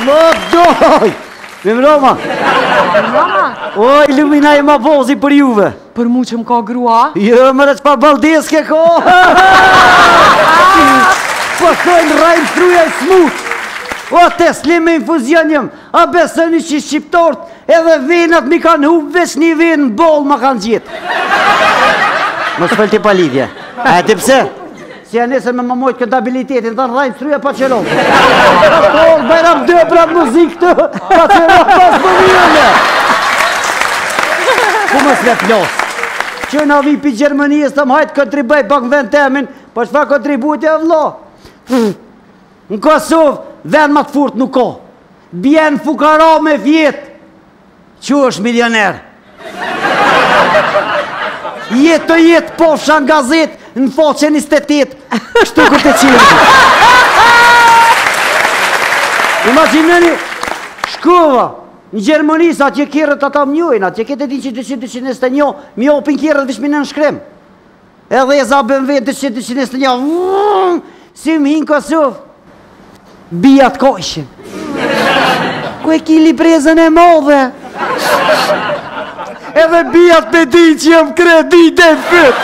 doj! Vim Roma! Oj, lumina e ma vozi për juve! Për mu që më ka grua? Jo, më rëq pa baldeske ko! Po thojnë rajmë truja i smut! O, teslim me infuzion jëm! A besoni që shqiptort edhe venat mi kanë hub, veç një ven në bol ma kanë gjitë! Mos fëllti pa lidhje! A e ti pse? Si e nesër me më mojtë këtë abilitetin, të në rajmë truja pa qëllon! Pastor, bajram dë pra muzikë të, pa qëllon pas për vjëlle! Ku mës le plosë? Që në vi për Gjermënijës të më hajtë kontribaj pak në vend temin, po shfa kontribujt e vlo. Në Kosovë, vend ma të furt nuk ko. Bjen fukara me vjetë, që është milioner. Jetë të jetë pofsha në gazet, në faqen 28, kështu këtë të qilë. Imagineni, shkova. Në Gjermëni, sa që kjerët ata mjojnë, atje këtë e din që 221, mi opin kjerët vishmin në shkrem. Edhe e za BMW 221, si më hinë Kosovë, bijat kojshin. Ku e kili prezën e modhe? Edhe bijat me din që jam kredit e fyt.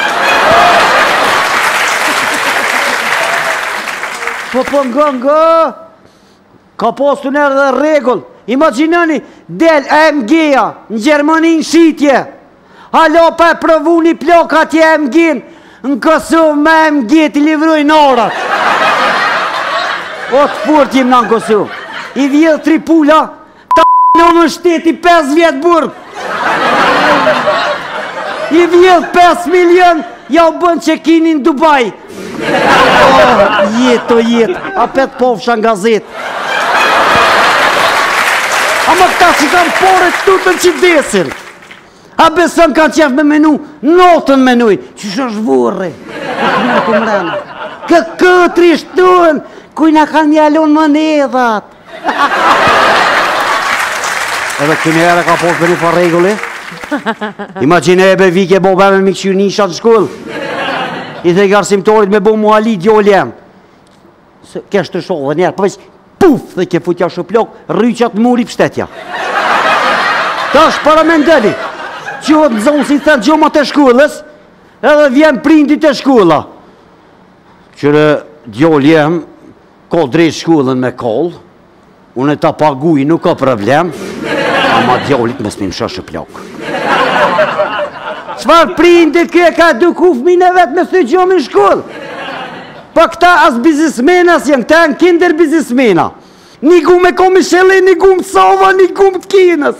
Po nga, ka postu nërë dhe regull. Imaginani, del AMG-a në Gjermani në shqitje. Halo pa e provu një plok atje AMG-n, në Kosovë me AMG t'i livrujnë orat. O të furt jem në Kosovë. I vjedhë 3 pula, ta në më shteti 5 vjetë burg. I vjedhë 5 milion, ja u bënë që kini në Dubai. Jetë, a petë pofsha në gazetë. A më këta që kanë pore tutën që desin. A besën kanë qef me menu, notën menuj. Qështë është vurri? Këtëri shtuën, kujna kanë mjallon monedhat. Edhe kënë ere ka posë për një fa regulli. Imagine e be vike bo bërë me këqyr një shatë në shkull. I dhe i arsimtorit me bo muali djoli jem. Kështë të shohë dhe njerë, përveç puf dhe ke futja shëplok, rryqat muri pështetja. Ta është para me ndeli. Qëhët në zonë si thënë gjoma të shkullës, edhe vjen prindit të shkulla. Qëre djoli jem, ko drejt shkullën me kollë, unë e ta paguj nuk ka problem, ama djolit me s'mi më shëplok. Qfar prindit kje ka duku fëmine vetë me së gjomi shkullë? Pa këta as bizismenas jenë, këta janë kinder bizismena. Një gumë e komishele, një gumë të sova, një gumë të kinës.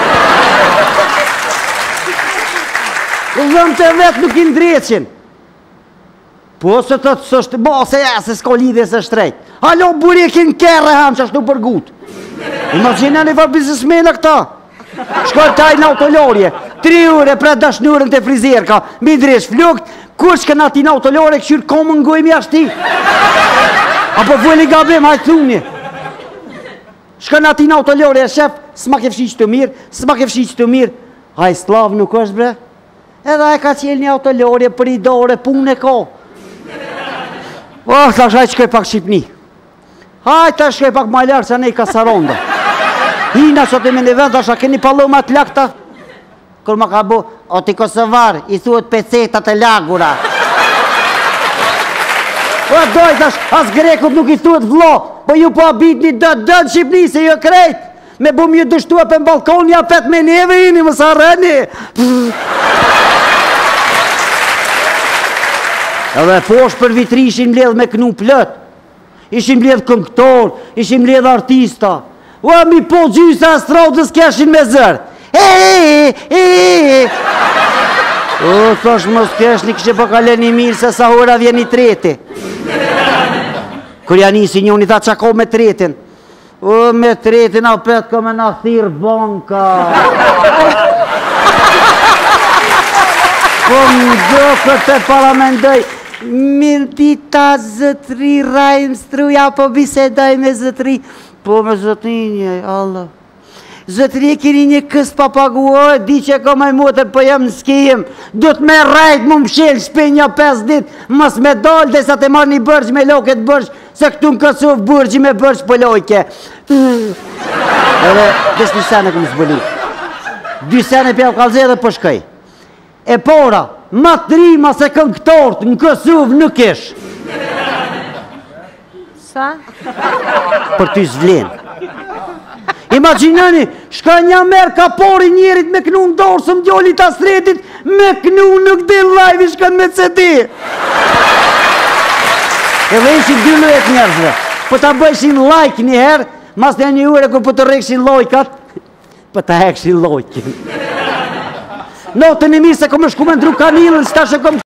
Dhëmë të vetë nuk i ndreqin. Po se të të sështë, bo se ja, se s'ko lidhe se shtrejt. Halo, buri e kinë kërë e hamë që ashtu për gut. Imagina një farë bizismena këta. Shkoj taj në autolorje, 3 ure pre dashnurën të frizerka, mi dresh flukt, kur shka në ati në autolore, këshyrë komën ngojmë jashti. Apo vëli gabim, hajtë thuni. Shka në ati në autolore, shef, s'ma ke fshi që të mirë, s'ma ke fshi që të mirë. Hajtë slav nuk është bre. Edhe e ka qelë një autolore, për i dore, punë e ko. Oh, ta shaj shkoj pak Shqipni. Hajtë ta shkoj pak majlarë, që ne i kasaronda. Hina që të me në vend, asha keni paloma të lakta. Kër ma ka bu, o ti Kosovar, i thuhet pecetat e lagura. O dojt, as grekut nuk i thuhet vlo, po ju po abit një dënë Shqipni, se ju krejt. Me bum ju dështua për balkon, ja pet me neve ini, më sa rëni. Edhe posh për vitri ishin mbledh me knu plët. Ishin mbledh këngëtor, ishin mbledh artista. Ua mi po gjysa astrodës keshin me zërë. O, thash mos kesh një kështë përkale një mirë se sa hora vjen një treti. Kër janë nisi njën i tha qa ko me tretin. O, me tretin a petë ka me na thirë banka. Po më do këtë e paramendoj. Mirë dita zëtri, rajmë struja, po bisedoj me zëtri. Po me zëtrinje, Allah. Zëtri e kini një kësë papaguoj, di që ka maj motër, po jam në skijem. Do të me rajt më mshelë, shpenja 5 dit, mës me dalë, dhe sa të marrë një bërgjë me loket bërgjë, se këtu në Kosovë bërgjë me bërgjë për lojke. Edhe, des një sene këmë zbëli. 2 sene pjavë kalze dhe përshkaj. E pora, ma të rima se këngëtort, në Kosovë nuk ish. Sa? Për ty zvlen. Imaginani, shka një merë ka pori njerit me knu në dorë, së më djoli të asretit, me knu nuk din live i shkan me CD. Edhe ishin 12 njerëzve. Po ta bëjshin like njëherë, mas të një ure ku po të rekshin lojkat, po ta hekshin lojkin. Notën e mirë se kom shku me ndru kanilën, s'ta shë kom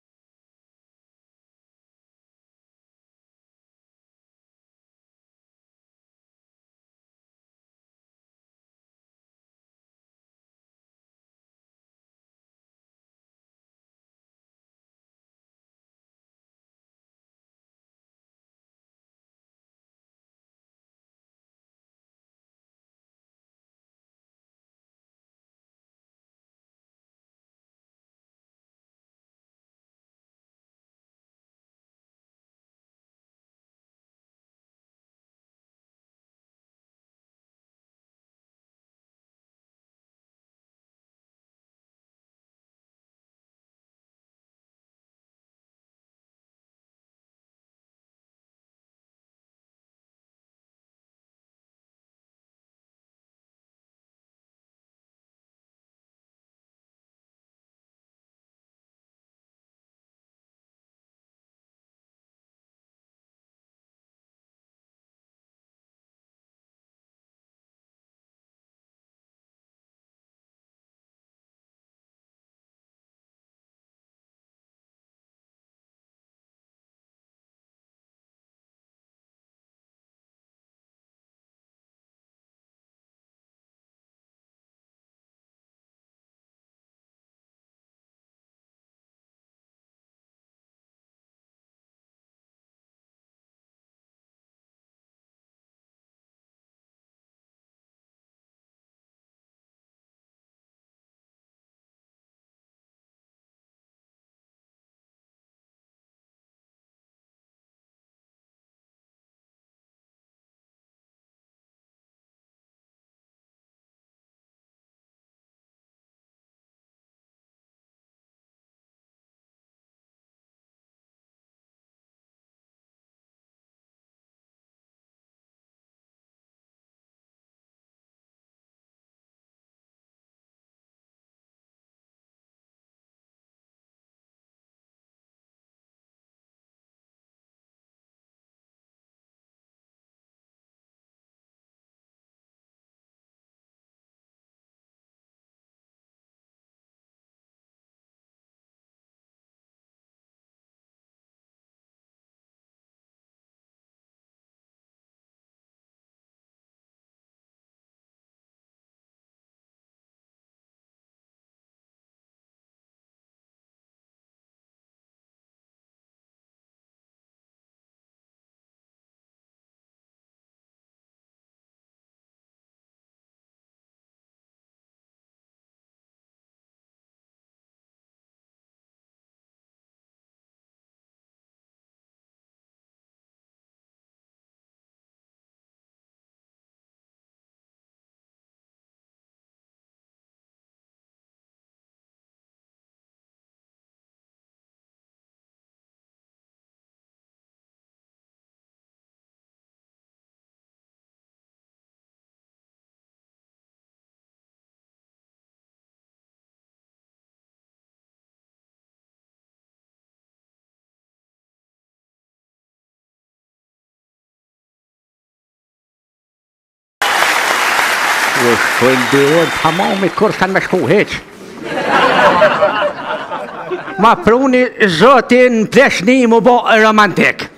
Shkojnë dyre tamam i kur s'kan me shku heq. Ma pruni zotin pleshni mu bo romantik.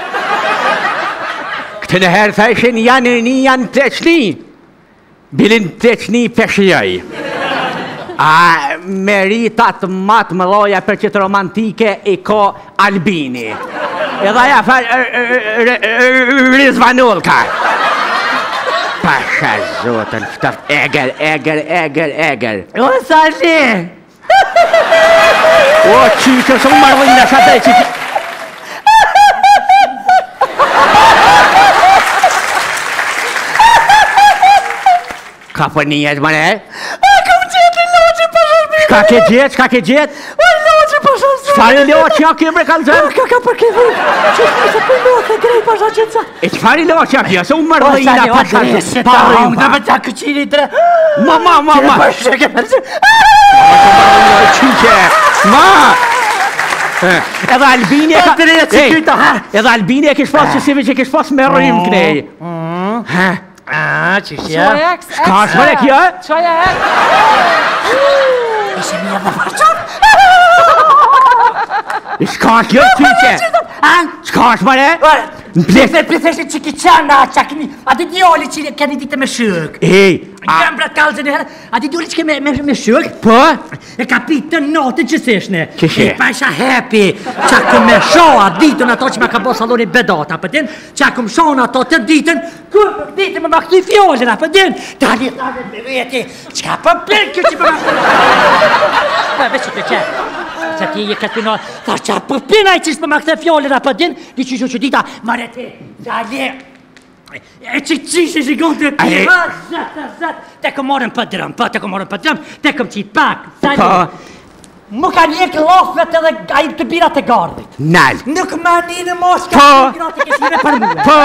Këtë nëherë theshin janë janë pleshni. Bilin pleshni peshjoj. A meritat matë më loja për qëtë romantike i ko Albini. Edhe ja Rizvanulka. Pasha zotën, ftaft, eger. O, Sashi! O, qyqë, së më marrë në shatë e qyqë. Shka për njët, mëre? Kam gjetë në loqë për shërbi. Shka ke gjetë, shka ke gjetë? O loqë për shërbi. Qfarë loqë ja kjo bre kalzën? Ka për kemë. Që shme se për loqë grej për shërbi. E qfarë loqë ja kjo? Se unë mërë dhe ina për shërbi. Parëm, dhe me ta këqiri dre. Ma. Për shërbi, për shërbi. Edhe Albini e ka... Edhe Albini e kish pas që sive që kish pas me rrim knej. Që shja? Shka është mëre kjo? Qoja e? Ishe mi edhe përqon? Shka është kjo tyqe? Shka është mëre? Pleshe që ki qana, qakni, a di djoli që keni dite me shëk. Ej, Kam brat kalzën e herë, a di djoli që ke me shëk? po? E ka pitë të notën që seshne. Kishe? E pa isha happy, qa këm me shoa ditën ato që me ka bo saloni bedata, për din, qa këm shoa ato të ditën, kur për ditën me ma këtu i fjollin, për din, tani me veti, qa për për kjo që me ma këtu. Veç që të qe, që ti je këtë pino, tha qa për pina i qishë me ma këtu i fjollin, për din, di që dita, marete, zali, e që qishë shikon të pima, zat, te këm morën për drëm, te këm qitë pak, zali. Mu ka njekë lofet edhe ajim të birat e gardit. Nal. Nuk ma një në mos ka Po. birat e keshime për mua. Po.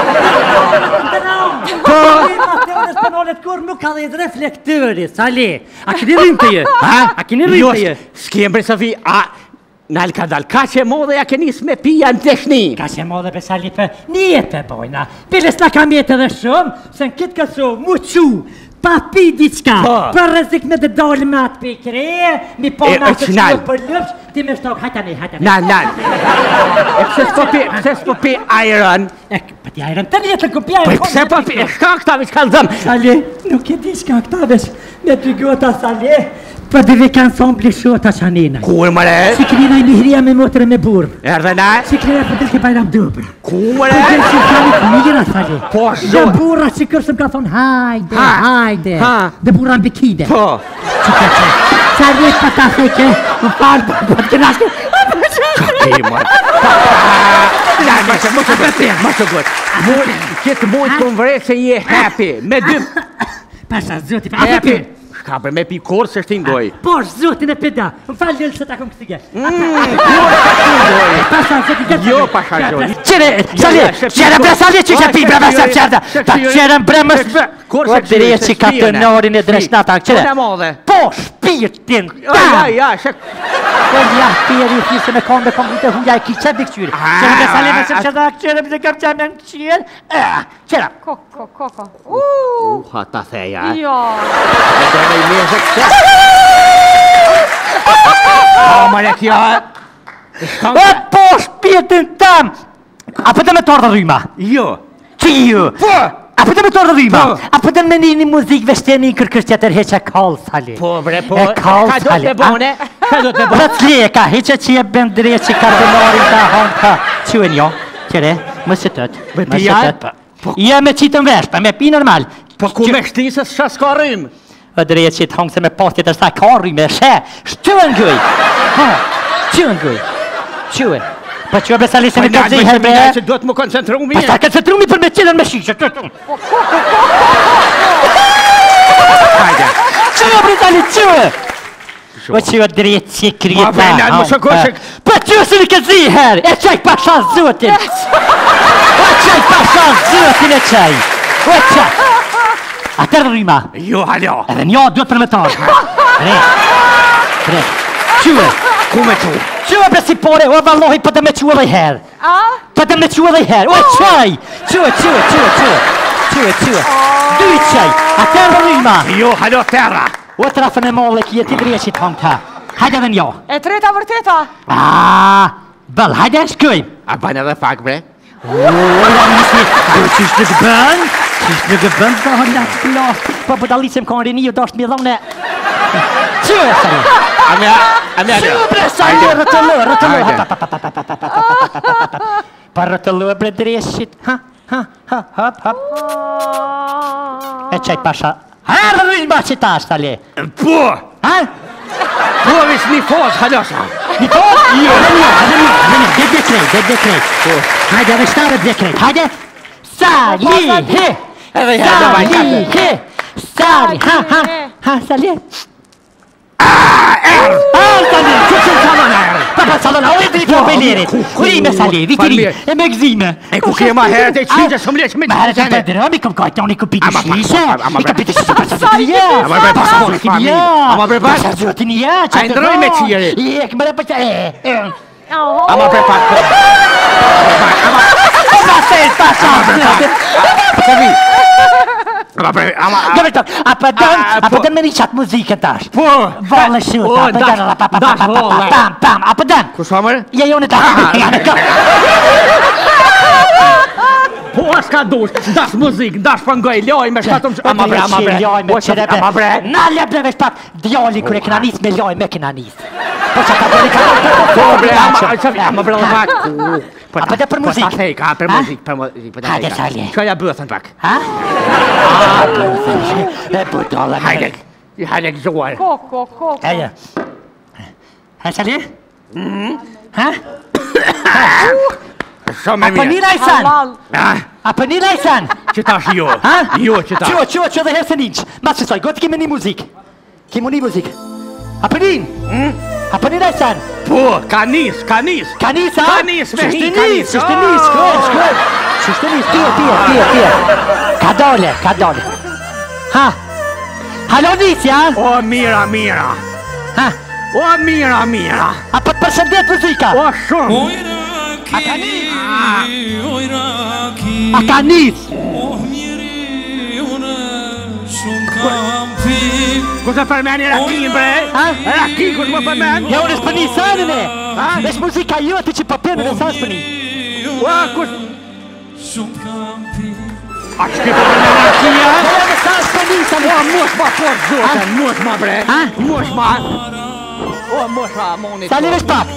Po. Të unë spanolet kur mu ka dhe reflektëri, Sali. A kini rrim të je? A kini rrim të je? S'kem bre Sofi, a... Nal ka dal, ka që modhe ja kenis me pija në deshni. Ka që modhe për Sali për një jetë për bojna. Piles na kam jetë edhe shumë, se në kitë këso, mu qu, pa pi diqka, për rëzik me dhe doli me atë pi kreje, mi po në atë që për lëpsh, ti me shtokë, hajta ne. Nal. E pëse s'po pi iron? E pa ti iron, të njëtë në kupi iron. Po pëse po pi, shka këta vish kalzëm? Sali, nuk e di shka këta vesh, me dy gota Sali, për dhe vek ansambli shota qanina. Kur mëre? Si kënina i mihria me motre me burë. Erdhe na? Si kënina për dhe ke bajram dëbër. Kur Për mëre? dhe si Sali mira, Sali. Po, Dhe zot. burra që kërësëm ka thonë, hajde. Ha. Dhe burra në bikide. Po. Që ka që. Sali për ta theke, më falë për të nashke. Ej, mërë. Ma që gut. Këtë mujtë konvre se je happy. Me dy... Pasha zoti, Happy. Shka për me pi korë se shti ndoj. Por zotin e peda, më falë lëllë se ta kom kësige. Pasha zoti, gëtë. Jo, pasha zoti. Qere, Sali, qere bre Sali që që pi bre me se qerda. Ta qere bre më shpë. Kur se Dire që ka të norin e dreshnata, qere. Kone modhe. Po, shpirtin. Ja, shek. Po, ja, pjeri i fisë me konë të huja e ki qërë dhe këqyri. Qere bre Sali me se qerda, qere me se kam qërë me në qërë. Qere. Koko. Ha, ta theja. Jo. Mare kjo. O, po, shpirtin tam. A për të me torë dhe rryma? Jo. Që ju? Po. A për të me torë dhe rryma? Po. A për të me një muzik vështeni i kërkës qëtër heqa kallë, Sali? Po, bre, po. E kallë, Ka do Sali. të bone? Ka do të bone? Rët leka, heqa që je bëndre që kardenarin të hanë ka. Që e njo? Qere, më së tëtë. Me pija? Ja me qitën vesh, pa me pi normal. Po ku me shtisës shas ka rrim? O drejt që të hongë se me postit është ta karri me shë. Shtyën gëj. Ha, qyën gëj. Qyën. Po që be Sali se me këtë zihër bre. Që do të më koncentru mi. Pa ta koncentru mi për me qilën me shishë. Hajde. Qyën bre Sali, qyën. O që o drejt që krijet Ma bre, nalë, më shëkoshek. Pa që se me këtë zihër. E qaj pasha zotin. O qaj pasha zotin e qaj. O qaj. A tërë rrima. Jo, halo. Edhe njo duhet për me tarë. Re. Qyë. Ku me tu? Qyë bre si pore, o vallohi për të me qyë dhe herë. A? Për të me qyë dhe herë. O qaj. Qyë. Dy qaj. A tërë rrima. Jo, halo, terra. O trafën e molle kje ti dreqit hong ta. Hajde dhe njo. E treta vërteta. Bëll, hajde shkëjmë. A ban edhe fak, bre? Qysh në gëbën? Të hëllë atë plas. Po për dalisim ka në rini, ju dasht mi dhone. Qyë, Sali. A me Qyë, bre, Sali, rëtëllë. Pa rëtëllë, bre, dreshit. Hap. E qaj pasha. Herë rrëjnë ba që ta është, Sali. Po! Ha? Po, vish një fos, halo sa. Një fos? Jo, dhe dhe krejt. Hajde, dhe shtarët dhe krejt. Hajde. Sali, he. Sali, sali. Sali, ce salon är? Pappa salon, och det är belerit. Och det med sali, vi till är magzime. E ku ke ma herë të çiçë shumë leç me. Ma herë të drami kom ka toni ku piti shisha. I ka piti shisha pas ja. Ama bre pasport familje. Ama bre pas. Zotinia, Ai ndroi me çire. Ik më pa. Ama bre pas. Ama se passa. Sabi. Ama bre ama. Gabet, apadan me chat muzikën tash. Po. Valla shoot, pam pam, apadan. Ku shomër? Ja jonë ta. Po s'ka dush, dash muzik, dash pangoj, loj me shtatum. Ama bre. Ama bre. Na le breve pak djali kur e kena nis me loj me kena nis. Po çka bëni ka? Po bre, ama bre pak. Apo për muzik. Po sa ka për muzik, për muzik. Hajde sali. Çka bëthën pak. Ha? E po dolla. Hajde zoar. Koko. Hajde. Ha sali? Ha? Shumë Apo mirë. ni lajsan? Ah, Apo ni lajsan? që tash jo. Ha? Jo që tash. Ço dhe herë ninç. Ma se soi, gotë kemi një muzik. Kemi një muzik. Apo nin? Apo ni lajsan? Po, ka nis. Kanis, ha? Kanis, me hi, kanis. Shtenis, shkoj. Shtenis, pije. Ka dole. Ha? Halo Nisja? O, mira. Ha? O, mira. Apo të përshëndet muzika? O, shumë. A kanis? Ku të përmeni rakin, bre? Ha? Rakin, ku të më përmeni? Ja unë s'pëni sanin e? Vesh muzika jote që pëpërnë në sa s'pëni. O, ku të... A që këtë përmeni rakin, ja? Ja në sa s'pëni sanin. O, mosh ma fort, zotën, mosh ma, bre. Ha? Mosh ma. O, mosh ma, monit. Sali vesh pak.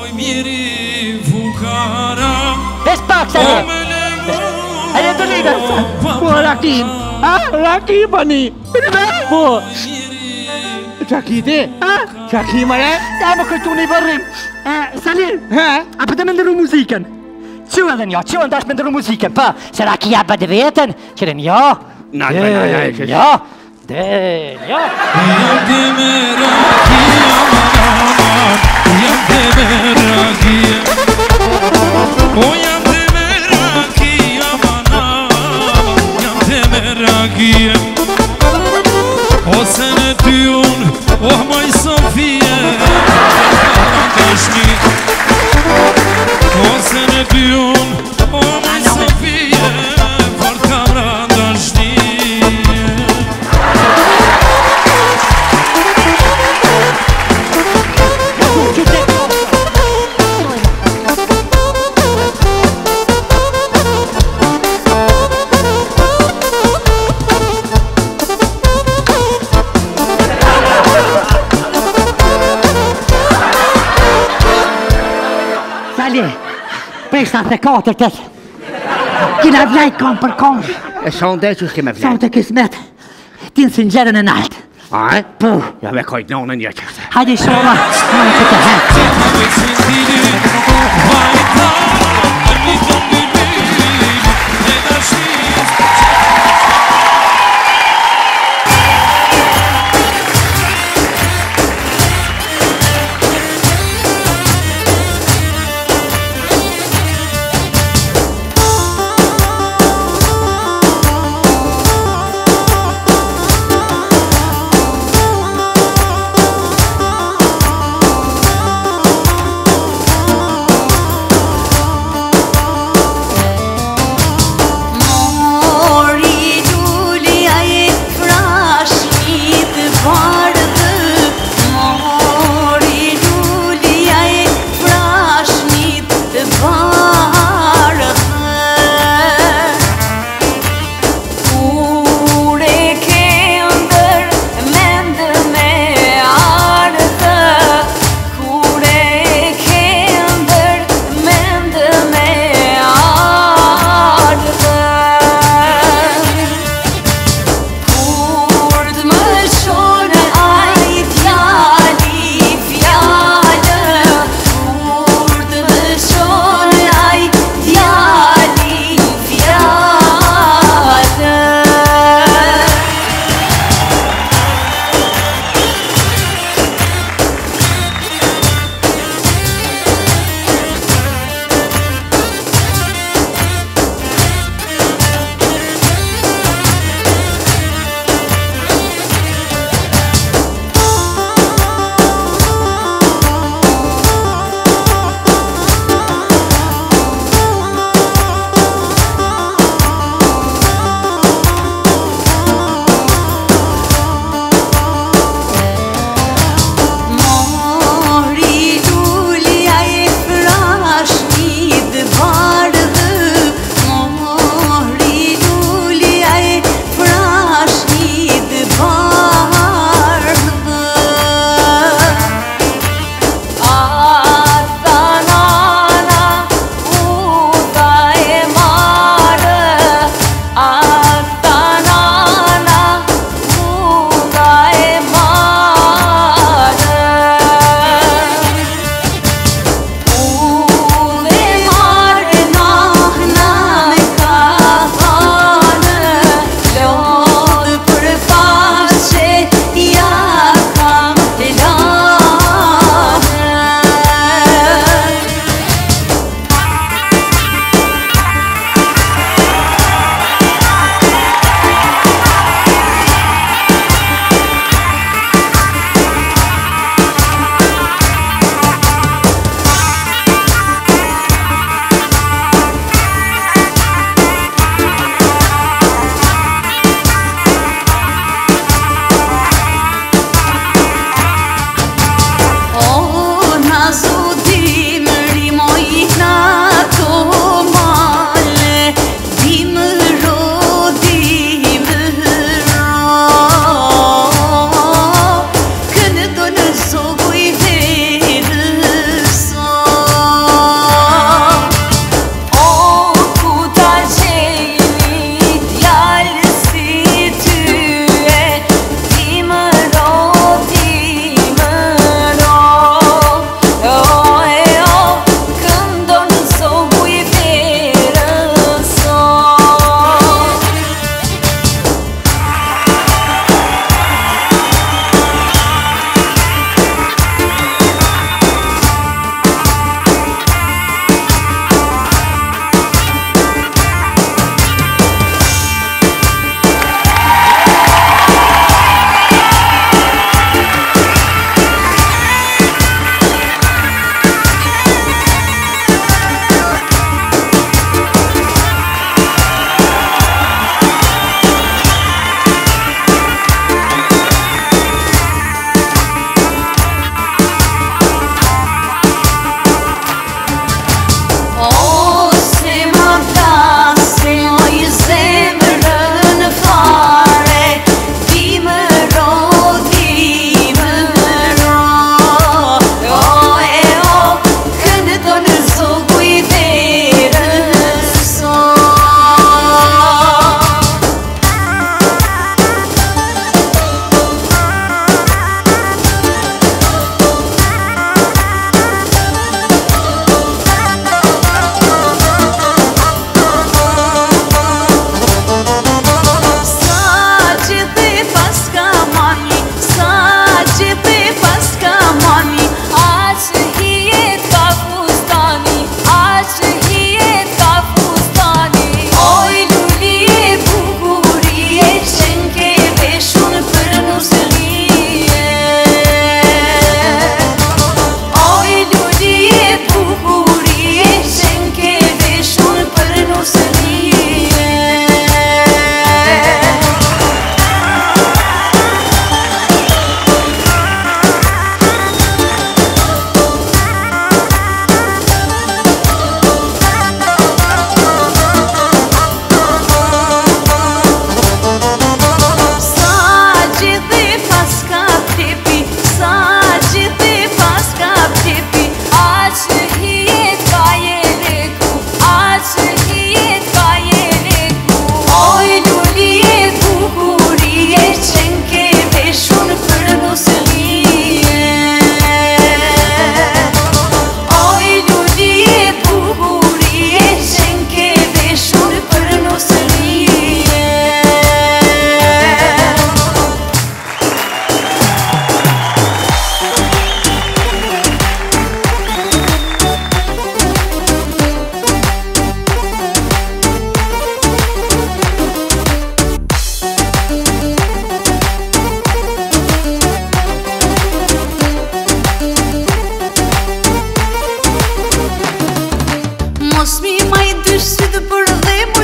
Vesh pak, Sali. Aje të lidë. Po, rakin. Ha? Rakin, pani. Po. Qakiti? Ha? Qaki, mare? Ja më këtu një vërrim. Sali, Ha? apo të me ndërru muzikën? Që edhe njo, që ndash me ndërru muzikën, pa, se rakia bëdë vetën, qëre njo. Na, Njo. Njo. O sene ty unë, oh maj Sofie, dashni. O sene ty unë, oh maj Sofie, për kamra dashni. Prej 74 të kina vlajt kom për konsh. E sonde që s'keme vlet. Son të kismet. Ti në sinxerën e nalt. A? Po. Ja me kojt nonën një qëfte. Hajde shola. Hajde që të hetë.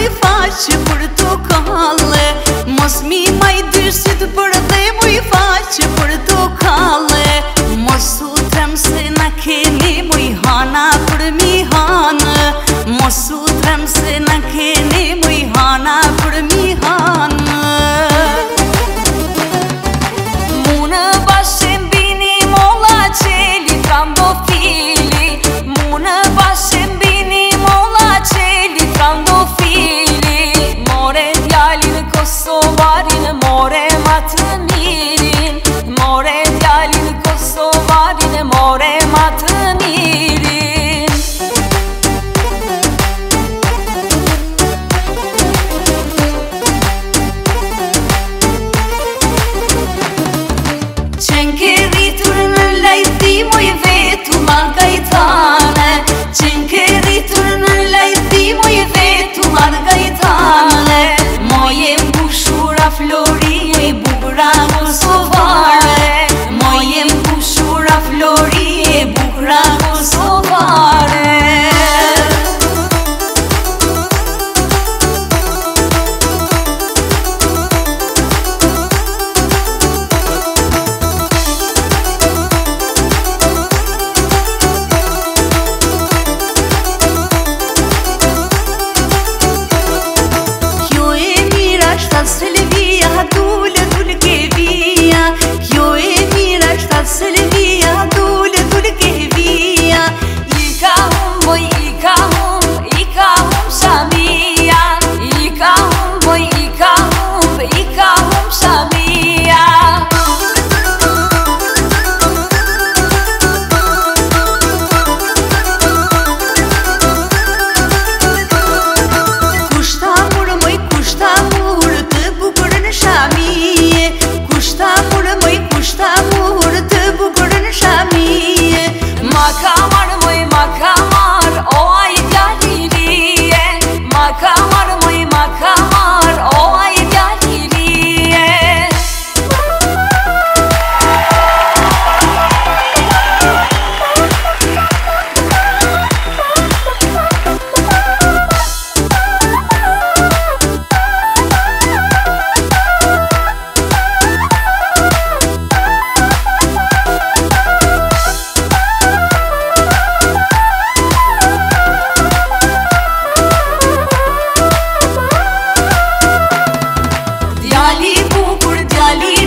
face portocale. Mos mi mai dyshit për dhe muj face portokale. Mos utrem se na keni muj hana për mi hanë. Mos utrem se na keni muj hana për mi hanë. Munë bashim bini molla qeli trandofili. Munë bashim bini molla qeli trandofili. More djalin Kosovarin, more ma të mirin. More djalin Kosovarin, more ma të mirin. Qenë ke rritur në lajthi moj vetu ma gajtane. Qenë ke rritur në lajthi moj vetu ma gajtane. Moje mbushura flori e bukra kosovare. Moje mbushura flori e bukra kosovare. Selvia, dule, dule ke via. Kjo e mira shtat Selvia, dule, dule ke via. I ka hum, boj, i ka hum, Shamia. I ka hum, boj, i ka hum, Shamia. Kushta murë, moj, kushta murë të bukur në Shamie. Kushta murë, moj, kushta murë të bukur në Shamie. Ma ka marë, moj, ma ka marë, o aj djalirie. Ma ka marë, moj, ma ka marë, o aj djalirie. Djali bukur, djali